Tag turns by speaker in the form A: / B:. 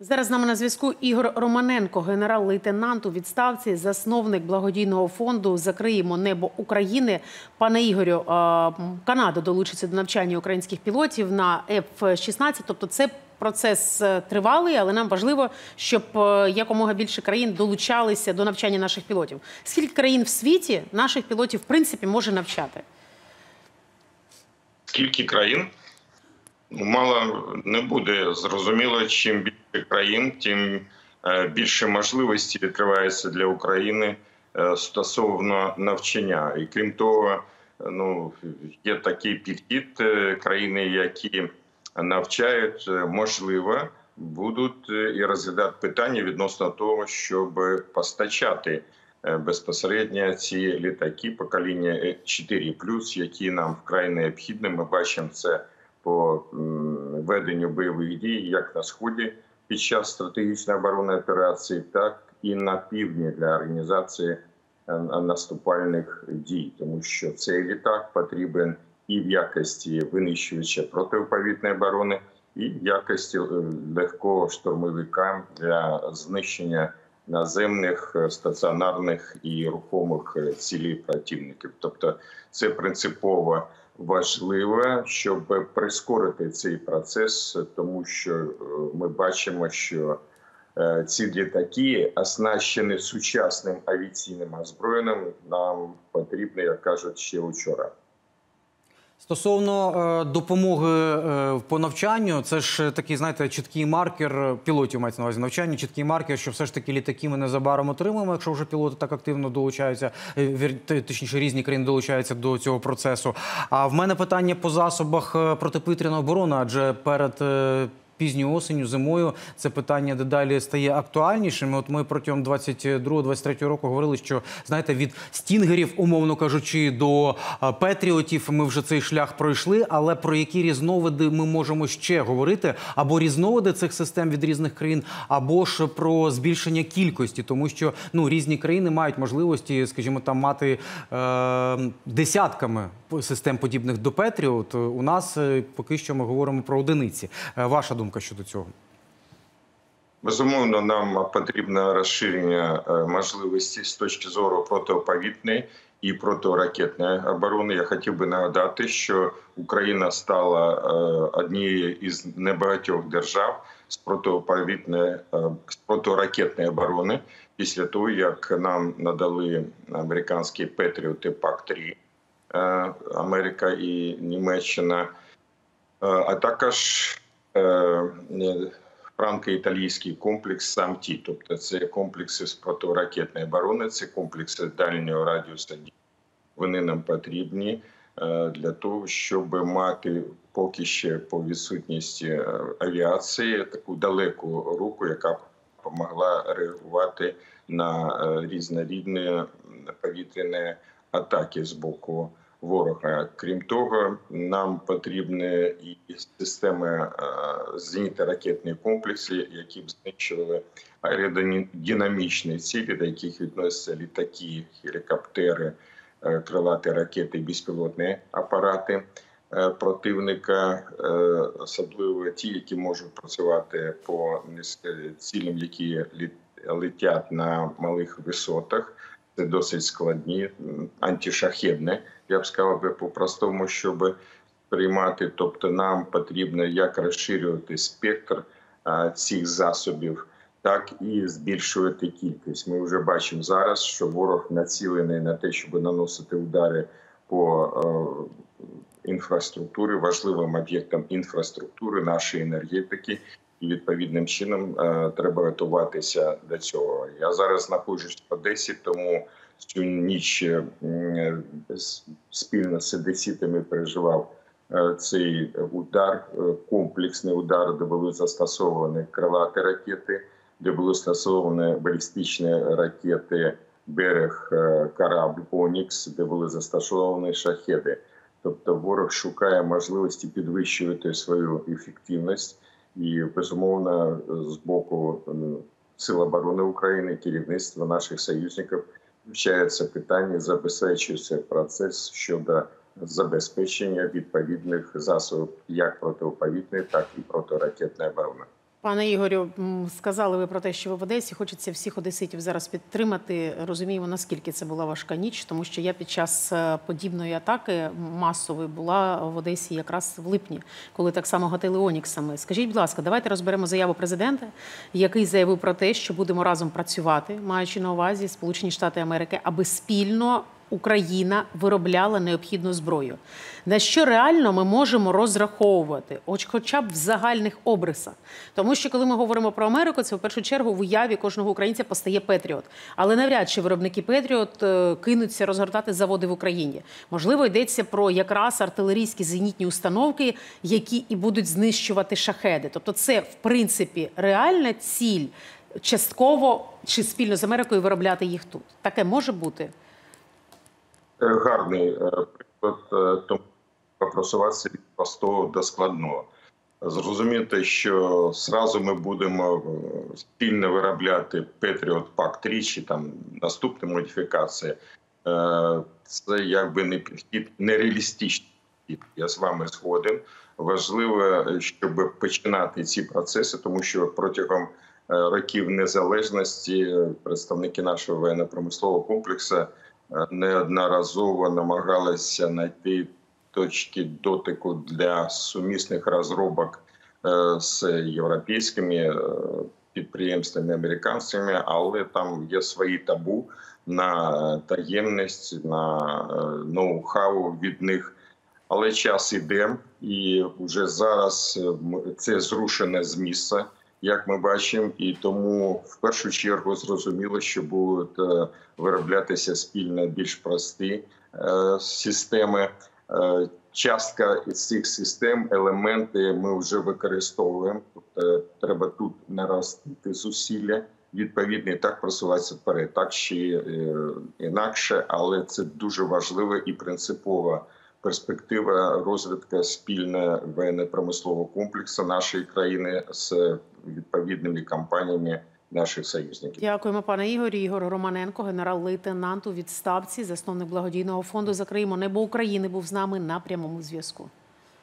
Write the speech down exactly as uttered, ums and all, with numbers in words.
A: Зараз з нами на зв'язку Ігор Романенко, генерал-лейтенант у відставці, засновник благодійного фонду «Закриємо небо України». Пане Ігорю, Канада долучиться до навчання українських пілотів на еф шістнадцять, тобто це процес тривалий, але нам важливо, щоб якомога більше країн долучалися до навчання наших пілотів. Скільки країн в світі наших пілотів, в принципі, може навчати?
B: Скільки країн? Мало не буде. Зрозуміло, чим більше країн, тим більше можливостей відкривається для України стосовно навчання. І крім того, ну, є такий підхід, країни, які навчають, можливо, будуть і розглядати питання відносно того, щоб постачати безпосередньо ці літаки покоління чотири плюс, які нам вкрай необхідні. Ми бачимо це по веденню бойових дій як на Сході під час стратегічної оборонної операції, так і на півдні для організації наступальних дій. Тому що цей літак потрібен і в якості винищувача протиповітряної оборони, і в якості легкого штурмовика для знищення наземних, стаціонарних і рухомих цілей противників. Тобто це принципово важливо, щоб прискорити цей процес, тому що ми бачимо, що ці літаки, оснащені сучасним авіаційним озброєнням, нам потрібно, як кажуть, ще вчора.
C: Стосовно е, допомоги е, по навчанню, це ж такий, знаєте, чіткий маркер, пілотів мається на увазі навчання, чіткий маркер, що все ж таки літаки ми незабаром отримаємо, якщо вже пілоти так активно долучаються, е, точніше різні країни долучаються до цього процесу. А в мене питання по засобах протиповітряної оборони, адже перед е, пізньою осенню, зимою це питання дедалі стає актуальнішим. От ми протягом двадцять другого - двадцять третього року говорили, що, знаєте, від стінгерів, умовно кажучи, до петріотів ми вже цей шлях пройшли, але про які різновиди ми можемо ще говорити? Або різновиди цих систем від різних країн, або ж про збільшення кількості, тому що, ну, різні країни мають можливості, скажімо, там мати е, десятками систем подібних до Петріот. У нас поки що ми говоримо про одиниці. Ваша думка щодо цього?
B: Безумовно, нам потрібно розширення можливостей з точки зору протиповітряної і протиракетної оборони. Я хотів би нагадати, що Україна стала однією із небагатьох держав з протиповітряної, з протиракетної оборони після того, як нам надали американські Петріоти пак три, Америка і Німеччина, а також франко-італійський комплекс «Сам-Ті», тобто це комплекси з протиракетної оборони, це комплекси дальнього радіусу дії. Вони нам потрібні для того, щоб мати поки ще по відсутності авіації таку далеку руку, яка допомогла реагувати на різнорідні повітряні атаки з боку ворога. Крім того, нам потрібні і системи зенітно-ракетні комплекси, які б знищували аеродинамічні цілі, до яких відносяться літаки, гелікоптери, крилаті ракети, безпілотні апарати противника, особливо ті, які можуть працювати по цілям, які летять на малих висотах. Це досить складні, антишахедні, я б сказав би по-простому, щоб приймати. Тобто нам потрібно як розширювати спектр а, цих засобів, так і збільшувати кількість. Ми вже бачимо зараз, що ворог націлений на те, щоб наносити удари по а, інфраструктурі, важливим об'єктам інфраструктури, нашої енергетики. І відповідним чином е, треба готуватися до цього. Я зараз знаходжусь в Одесі, тому цю ніч е, спільно з одеситами переживав е, цей удар, е, комплексний удар, де були застосовані крилаті ракети, де були застосовані балістичні ракети «Берег», е, «Корабль», «Онікс», де були застосовані шахеди. Тобто ворог шукає можливості підвищувати свою ефективність. І, безумовно, з боку Сил оборони України, керівництва наших союзників включається питання, забезпечується процес щодо забезпечення відповідних засобів як протиповітряної, так і протиракетної оборони.
A: Пане Ігорю, м, сказали ви про те, що ви в Одесі. Хочеться всіх одеситів зараз підтримати. Розуміємо, наскільки це була важка ніч, тому що я під час е, подібної атаки масової була в Одесі якраз в липні, коли так само гатили Оніксами. Скажіть, будь ласка, давайте розберемо заяву президента, який заявив про те, що будемо разом працювати, маючи на увазі Сполучені Штати Америки, аби спільно Україна виробляла необхідну зброю. На що реально ми можемо розраховувати, хоч хоча б в загальних обрисах? Тому що, коли ми говоримо про Америку, це в першу чергу в уяві кожного українця постає Петріот. Але навряд чи виробники Петріот е, кинуться розгортати заводи в Україні. Можливо, йдеться про якраз артилерійські зенітні установки, які і будуть знищувати шахеди. Тобто це, в принципі, реальна ціль частково чи спільно з Америкою виробляти їх тут. Таке може бути?
B: Гарний е, приклад е, тому просуватися від простого до складного. Зрозуміти, що зразу ми будемо е, спільно виробляти Patriot пак три чи там наступні модифікації. Е, Це якби не підхід, нереалістичний підхід. Я з вами згоден. Важливо, щоб починати ці процеси, тому що протягом років незалежності представники нашого воєнно-промислового комплексу неодноразово намагалися знайти точки дотику для сумісних розробок з європейськими підприємствами, американськими, але там є свої табу на таємність, на ноу-хау від них. Але час іде, і вже зараз це зрушене з місця, як ми бачимо, і тому в першу чергу зрозуміло, що будуть вироблятися спільно більш прості е, системи. Е, частка із цих систем, елементи ми вже використовуємо. Тобто треба тут наростити зусилля, відповідно, і так просуватися вперед. Так чи е, інакше, але це дуже важлива і принципова перспектива розвитку спільного воєнно-промислового комплексу нашої країни з відповідними компаніями наших союзників.
A: Дякуємо, пане Ігорі. Ігор Романенко, генерал-лейтенант у відставці, засновник благодійного фонду «Закриємо небо України», був з нами на прямому зв'язку.